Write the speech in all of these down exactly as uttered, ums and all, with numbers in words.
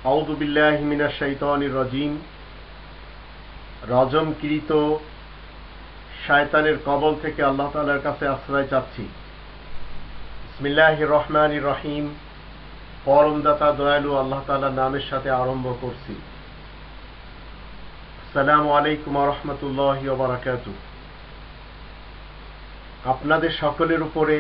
আউযু বিল্লাহি মিনাশ শাইতানির রাজিম। রজমকৃত শয়তানের কবল থেকে আল্লাহ তাআলার কাছে আশ্রয় চাচ্ছি। বিসমিল্লাহির রহমানির রহিম। পরমদাতা দয়ালু আল্লাহ তাআলার নামের সাথে আরম্ভ করছি। আসসালামু আলাইকুম ওয়া রাহমাতুল্লাহি ওয়া বারাকাতুহু। আপনাদের সকলের উপরে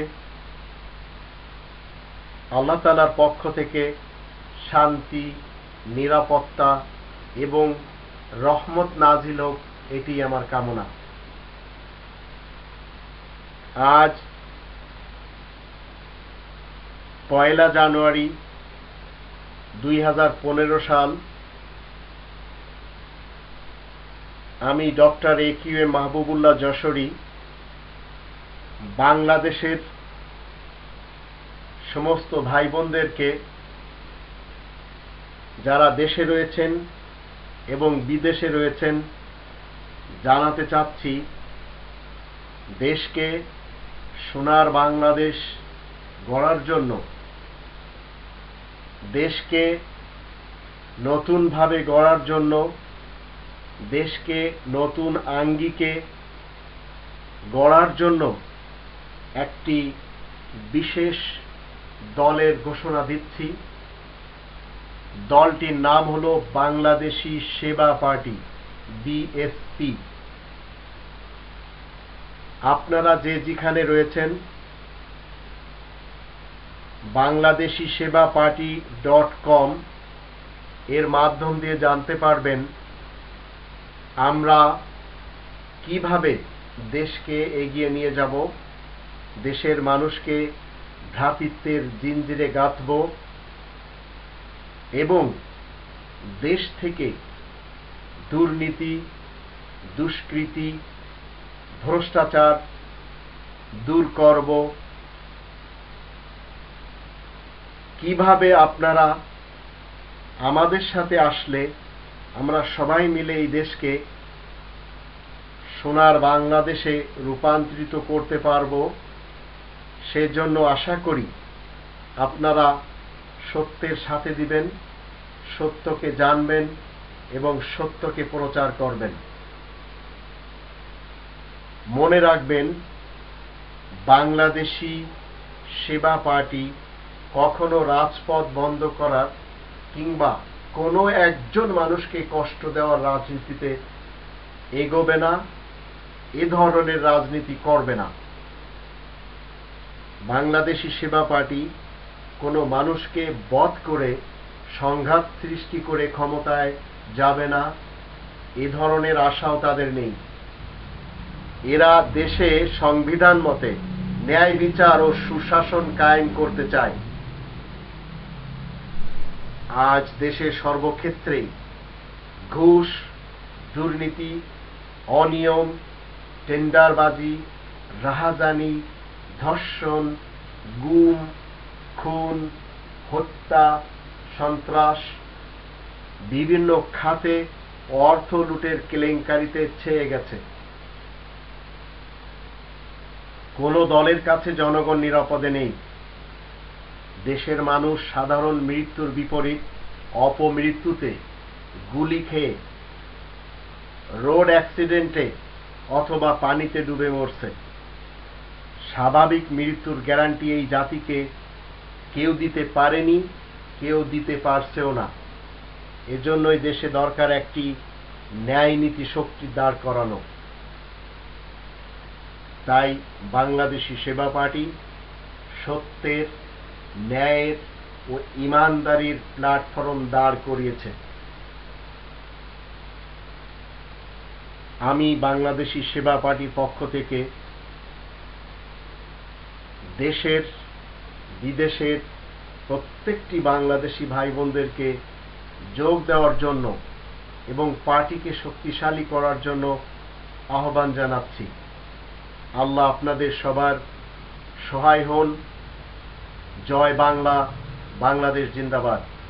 আল্লাহ তাআলার পক্ষ থেকে শান্তি, নিরাপত্তা এবং রহমত নাজিল হোক, এটি আমার কামনা। আজ পয়লা জানুয়ারি দুই হাজার পনেরো সাল। আমি doctor A Q M Mahbubullah Jashori বাংলাদেশের সমস্ত ভাই বোনদেরকে, যারা দেশে রয়েছেন এবং বিদেশে রয়েছেন, জানাতে চাচ্ছি দেশকে সোনার বাংলাদেশ গড়ার জন্য, দেশকে নতুনভাবে গড়ার জন্য, দেশকে নতুন আঙ্গিকে গড়ার জন্য একটি বিশেষ দলের ঘোষণা দিচ্ছি। দলটির নাম হলো বাংলাদেশি সেবা পার্টি, বি এস পি। আপনারা যে যেখানে রয়েছেন, বাংলাদেশি সেবা পার্টি ডট কম এর মাধ্যম দিয়ে জানতে পারবেন আমরা কিভাবে দেশকে এগিয়ে নিয়ে যাব, দেশের মানুষকে ভ্রাতৃত্বের জিঞ্জিরে গাঁথব এবং দেশ থেকে দুর্নীতি, দুষ্কৃতি, ভ্রষ্টাচার দূর করব। কিভাবে আপনারা আমাদের সাথে আসলে আমরা সবাই মিলে এই দেশকে সোনার বাংলাদেশে রূপান্তরিত করতে পারব, সেজন্য আশা করি আপনারা সত্যের সাথে দিবেন, সত্যকে জানবেন এবং সত্যকে প্রচার করবেন। মনে রাখবেন, বাংলাদেশি সেবা পার্টি কখনো রাজপথ বন্ধ করার কিংবা কোনো একজন মানুষকে কষ্ট দেওয়ার রাজনীতিতে এগোবে না, এ ধরনের রাজনীতি করবে না। বাংলাদেশি সেবা পার্টি কোনো মানুষকে বধ করে, সংঘাত সৃষ্টি করে ক্ষমতায় যাবে না, এ ধরনের আশাও তাদের নেই। এরা দেশে সংবিধান মতে ন্যায় বিচার ও সুশাসন কায়েম করতে চায়। আজ দেশের সর্বক্ষেত্রেই ঘুষ, দুর্নীতি, অনিয়ম, টেন্ডারবাজি, রাহাজানি, ধর্ষণ, গুম, খুন, হত্যা, সন্ত্রাস, বিভিন্ন খাতে অর্থ লুটের কেলেঙ্কারিতে ছেয়ে গেছে। কোন দলের কাছে জনগণ নিরাপদে নেই। দেশের মানুষ সাধারণ মৃত্যুর বিপরীত অপমৃত্যুতে, গুলি খেয়ে, রোড অ্যাক্সিডেন্টে অথবা পানিতে ডুবে মরছে। স্বাভাবিক মৃত্যুর গ্যারান্টি এই জাতিকে কেউ দিতে পারেনি, কেউ দিতে পারছেও না। এজন্যই দেশে দরকার একটি ন্যায় নীতি শক্তি দাঁড় করানো। তাই বাংলাদেশি সেবা পার্টি সত্যের, ন্যায়ের ও ইমানদারির প্ল্যাটফর্ম দাঁড় করিয়েছে। আমি বাংলাদেশি সেবা পার্টির পক্ষ থেকে দেশের, বিদেশের প্রত্যেকটি বাংলাদেশি ভাই বোনদেরকে যোগ দেওয়ার জন্য এবং পার্টিকে শক্তিশালী করার জন্য আহ্বান জানাচ্ছি। আল্লাহ আপনাদের সবার সহায় হন। জয় বাংলা, বাংলাদেশ জিন্দাবাদ।